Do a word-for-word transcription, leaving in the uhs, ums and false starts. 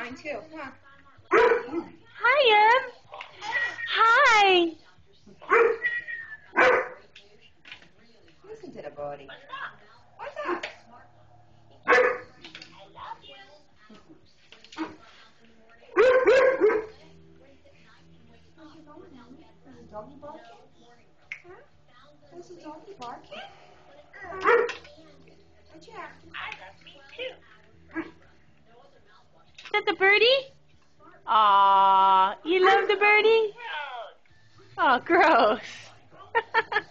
mine too. Come on. Hi, Em. Hi. Listen to the body. What's up? Is the doggy barking? Huh? Is the doggy barking? What you after? Is that the birdie? Aw, you love the birdie? Oh, gross.